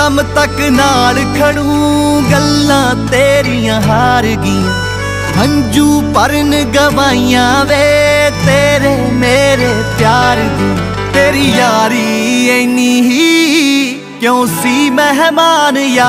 शाम तक नाल खड़ू गल्लां तेरियां हार गईयां हंजू भरन गवाइयां वे तेरे मेरे प्यार दी तेरी यारी इन्नी ही क्यों सी मेहमान।